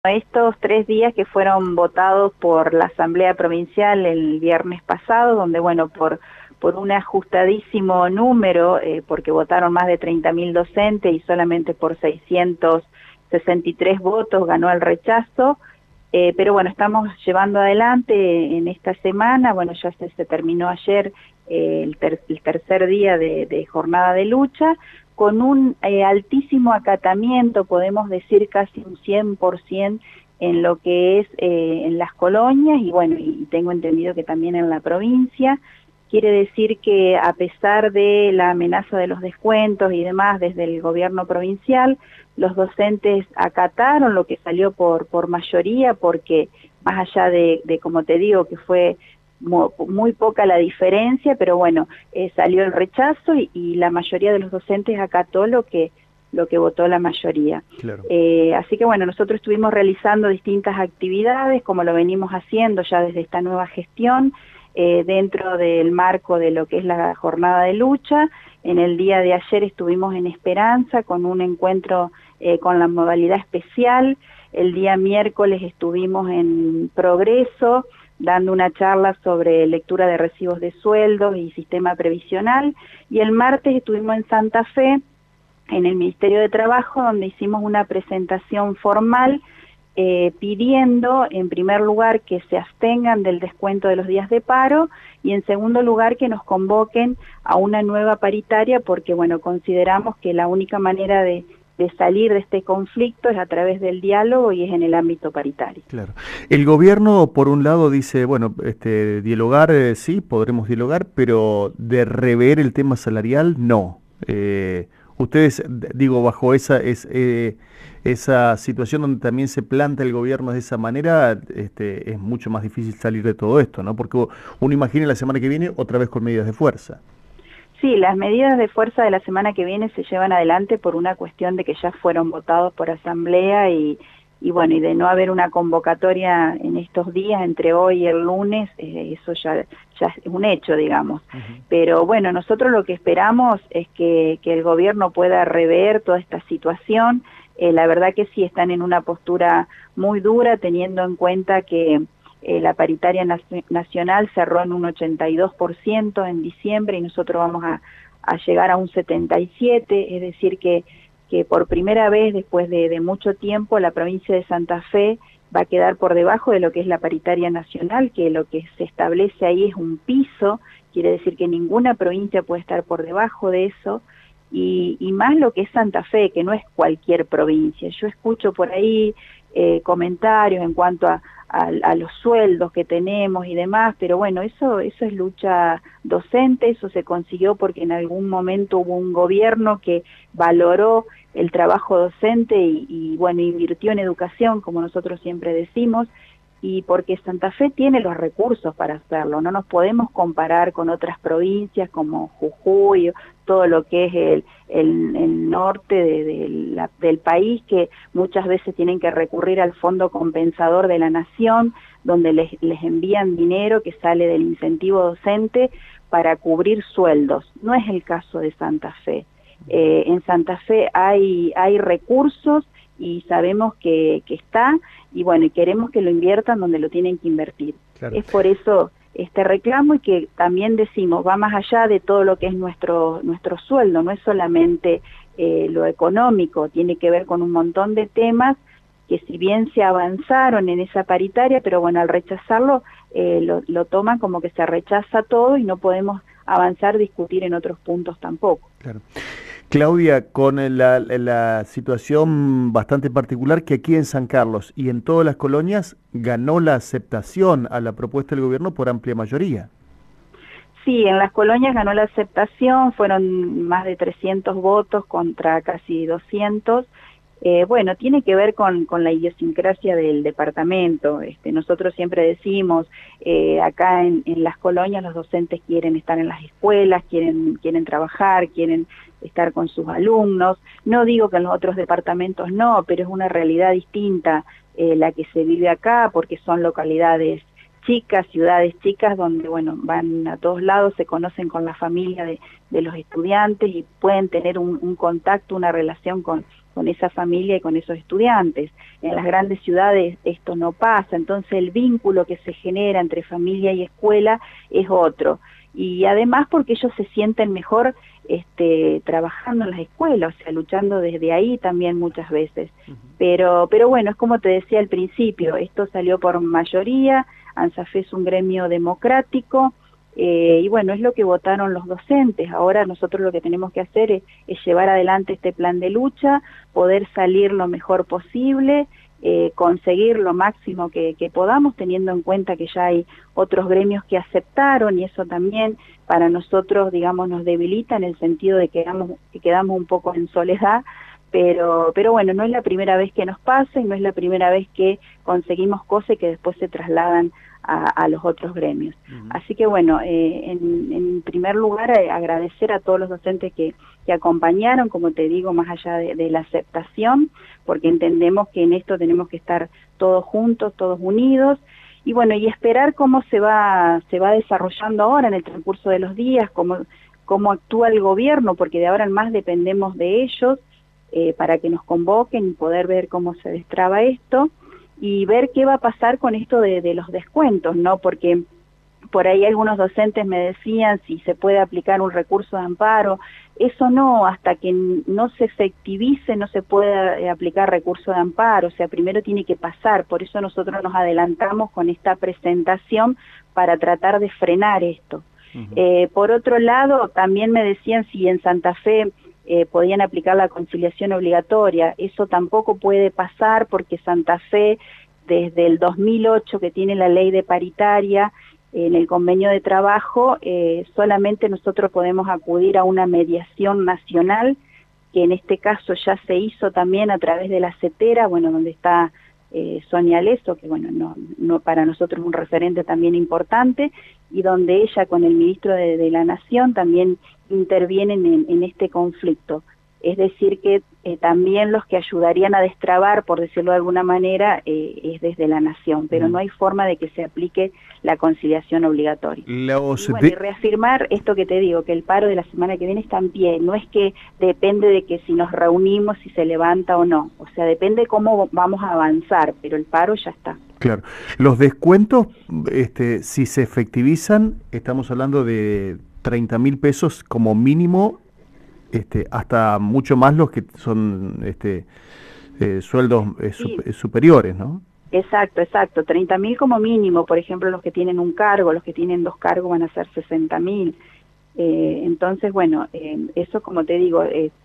Estos 3 días que fueron votados por la Asamblea Provincial el viernes pasado, donde, bueno, por un ajustadísimo número, porque votaron más de 30.000 docentes y solamente por 663 votos ganó el rechazo, pero bueno, estamos llevando adelante en esta semana, bueno, ya se terminó ayer el tercer día de jornada de lucha, con un altísimo acatamiento, podemos decir casi un 100% en lo que es en las colonias, y bueno, y tengo entendido que también en la provincia. Quiere decir que a pesar de la amenaza de los descuentos y demás desde el gobierno provincial, los docentes acataron lo que salió por mayoría, porque más allá de como te digo, que fue muy poca la diferencia, pero bueno, salió el rechazo y la mayoría de los docentes acató lo que votó la mayoría. Claro. Así que bueno, nosotros estuvimos realizando distintas actividades, como lo venimos haciendo ya desde esta nueva gestión, dentro del marco de lo que es la jornada de lucha. En el día de ayer estuvimos en Esperanza con un encuentro con la modalidad especial. El día miércoles estuvimos en Progreso, dando una charla sobre lectura de recibos de sueldos y sistema previsional, y el martes estuvimos en Santa Fe, en el Ministerio de Trabajo, donde hicimos una presentación formal pidiendo, en primer lugar, que se abstengan del descuento de los días de paro, y en segundo lugar, que nos convoquen a una nueva paritaria, porque bueno, consideramos que la única manera de salir de este conflicto es a través del diálogo y es en el ámbito paritario. Claro. El gobierno, por un lado, dice, bueno, dialogar, sí, podremos dialogar, pero de rever el tema salarial, no. Ustedes, digo, bajo esa situación donde también se planta el gobierno de esa manera, es mucho más difícil salir de todo esto, ¿no? Porque uno imagina la semana que viene otra vez con medidas de fuerza. Sí, las medidas de fuerza de la semana que viene se llevan adelante por una cuestión de que ya fueron votados por asamblea y bueno, y de no haber una convocatoria en estos días, entre hoy y el lunes, eso ya es un hecho, digamos. Pero bueno, nosotros lo que esperamos es que el gobierno pueda rever toda esta situación. La verdad que sí están en una postura muy dura, teniendo en cuenta que la paritaria nacional cerró en un 82% en diciembre y nosotros vamos a llegar a un 77%, es decir que por primera vez después de mucho tiempo la provincia de Santa Fe va a quedar por debajo de lo que es la paritaria nacional, que lo que se establece ahí es un piso, quiere decir que ninguna provincia puede estar por debajo de eso, y más lo que es Santa Fe, que no es cualquier provincia. Yo escucho por ahí comentarios en cuanto a los sueldos que tenemos y demás, pero bueno, eso es lucha docente, eso se consiguió porque en algún momento hubo un gobierno que valoró el trabajo docente y bueno, invirtió en educación, como nosotros siempre decimos, y porque Santa Fe tiene los recursos para hacerlo. No nos podemos comparar con otras provincias como Jujuy, todo lo que es el norte del país, que muchas veces tienen que recurrir al Fondo Compensador de la Nación, donde les envían dinero que sale del incentivo docente para cubrir sueldos. No es el caso de Santa Fe. En Santa Fe hay recursos y sabemos que está, y bueno, y queremos que lo inviertan donde lo tienen que invertir. Claro. Es por eso este reclamo, y que también decimos, va más allá de todo lo que es nuestro sueldo, no es solamente lo económico, tiene que ver con un montón de temas que si bien se avanzaron en esa paritaria, pero bueno, al rechazarlo lo toman como que se rechaza todo y no podemos avanzar, discutir en otros puntos tampoco. Claro. Claudia, con la situación bastante particular que aquí en San Carlos y en todas las colonias ganó la aceptación a la propuesta del gobierno por amplia mayoría. Sí, en las colonias ganó la aceptación, fueron más de 300 votos contra casi 200. Bueno, tiene que ver con la idiosincrasia del departamento. Nosotros siempre decimos, acá en las colonias los docentes quieren estar en las escuelas, quieren trabajar, quieren estar con sus alumnos. No digo que en los otros departamentos no, pero es una realidad distinta la que se vive acá, porque son localidades chicas, ciudades chicas, donde bueno, van a todos lados, se conocen con la familia de los estudiantes y pueden tener un contacto, una relación con con esa familia y con esos estudiantes. En las grandes ciudades esto no pasa, entonces el vínculo que se genera entre familia y escuela es otro. Y además porque ellos se sienten mejor trabajando en las escuelas, o sea, luchando desde ahí también muchas veces. Pero bueno, es como te decía al principio, esto salió por mayoría, ANSAFE es un gremio democrático, y bueno, es lo que votaron los docentes. Ahora nosotros lo que tenemos que hacer es llevar adelante este plan de lucha, poder salir lo mejor posible, conseguir lo máximo que podamos, teniendo en cuenta que ya hay otros gremios que aceptaron, y eso también para nosotros, digamos, nos debilita en el sentido de que quedamos un poco en soledad, pero bueno, no es la primera vez que nos pasa y no es la primera vez que conseguimos cosas que después se trasladan a los otros gremios. Así que bueno, en primer lugar agradecer a todos los docentes que acompañaron, como te digo, más allá de la aceptación, porque entendemos que en esto tenemos que estar todos juntos, todos unidos, y bueno, y esperar cómo se va desarrollando ahora en el transcurso de los días, cómo actúa el gobierno, porque de ahora en más dependemos de ellos, para que nos convoquen y poder ver cómo se destraba esto, y ver qué va a pasar con esto de los descuentos, ¿no? Porque por ahí algunos docentes me decían si se puede aplicar un recurso de amparo. Eso no, hasta que no se efectivice no se puede aplicar recurso de amparo, o sea, primero tiene que pasar, por eso nosotros nos adelantamos con esta presentación para tratar de frenar esto. Por otro lado, también me decían si en Santa Fe podían aplicar la conciliación obligatoria. Eso tampoco puede pasar porque Santa Fe, desde el 2008 que tiene la ley de paritaria, en el convenio de trabajo, solamente nosotros podemos acudir a una mediación nacional, que en este caso ya se hizo también a través de la CETERA, bueno, donde está Sonia Leso, que bueno, no para nosotros es un referente también importante, y donde ella con el ministro de la Nación también intervienen en este conflicto. Es decir que también los que ayudarían a destrabar, por decirlo de alguna manera, es desde la Nación, pero no hay forma de que se aplique la conciliación obligatoria. Y reafirmar esto que te digo, que el paro de la semana que viene está en pie, no es que depende de que si nos reunimos, si se levanta o no, o sea, depende cómo vamos a avanzar, pero el paro ya está. Claro. Los descuentos, si se efectivizan, estamos hablando de 30.000 pesos como mínimo, hasta mucho más los que son sueldos superiores, ¿no? Exacto, 30.000 como mínimo. Por ejemplo, los que tienen un cargo, los que tienen 2 cargos van a ser 60.000. Entonces, bueno, eso, como te digo,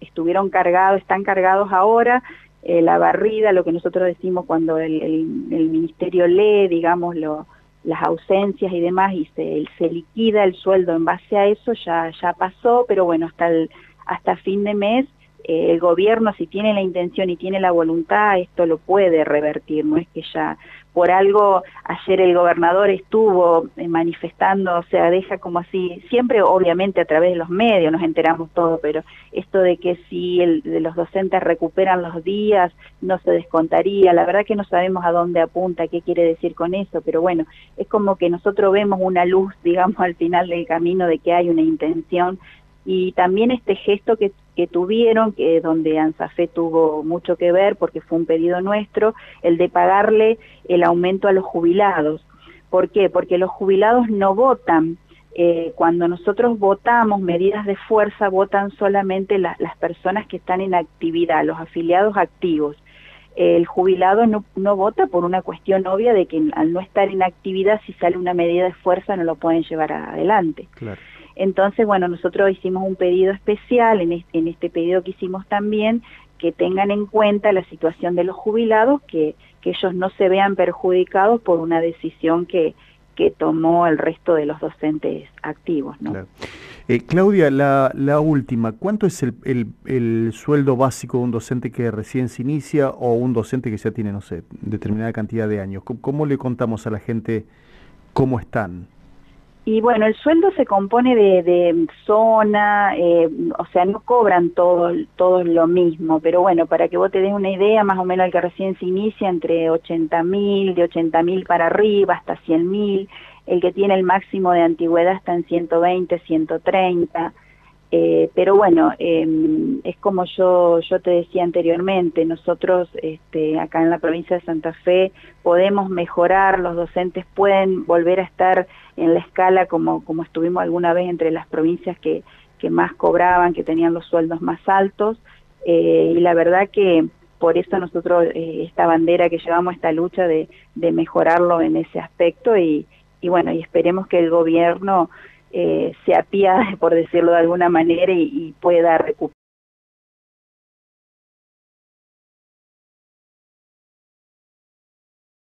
están cargados ahora. La barrida, lo que nosotros decimos cuando el ministerio lee, digamos, las ausencias y demás, y se liquida el sueldo en base a eso, ya pasó, pero bueno, hasta fin de mes, el gobierno, si tiene la intención y tiene la voluntad, esto lo puede revertir. No es que ya por algo ayer el gobernador estuvo manifestando, o sea, deja como así, siempre obviamente a través de los medios nos enteramos todo, pero esto de que si de los docentes recuperan los días, no se descontaría. La verdad que no sabemos a dónde apunta, qué quiere decir con eso, pero bueno, es como que nosotros vemos una luz, digamos, al final del camino de que hay una intención. Y también este gesto que tuvieron, donde ANSAFE tuvo mucho que ver, porque fue un pedido nuestro, el de pagarle el aumento a los jubilados. ¿Por qué? Porque los jubilados no votan. Cuando nosotros votamos medidas de fuerza, votan solamente las personas que están en actividad, los afiliados activos. El jubilado no vota por una cuestión obvia de que al no estar en actividad, si sale una medida de fuerza no lo pueden llevar adelante. Claro. Entonces, bueno, nosotros hicimos un pedido especial, en este pedido que hicimos también, que tengan en cuenta la situación de los jubilados, que ellos no se vean perjudicados por una decisión que tomó el resto de los docentes activos, ¿no? Claro. Claudia, la última, ¿cuánto es el sueldo básico de un docente que recién se inicia o un docente que ya tiene, no sé, determinada cantidad de años? ¿Cómo le contamos a la gente cómo están? Y bueno, el sueldo se compone de zona, o sea, no cobran todos lo mismo, pero bueno, para que vos te des una idea, más o menos el que recién se inicia entre 80.000, de 80.000 para arriba hasta 100.000, el que tiene el máximo de antigüedad está en 120, 130, Pero bueno, es como yo te decía anteriormente, nosotros acá en la provincia de Santa Fe podemos mejorar, los docentes pueden volver a estar en la escala como estuvimos alguna vez entre las provincias que más cobraban, que tenían los sueldos más altos, y la verdad que por eso nosotros esta bandera que llevamos, esta lucha de mejorarlo en ese aspecto, y bueno, y esperemos que el gobierno se apiade, por decirlo de alguna manera, y pueda recuperar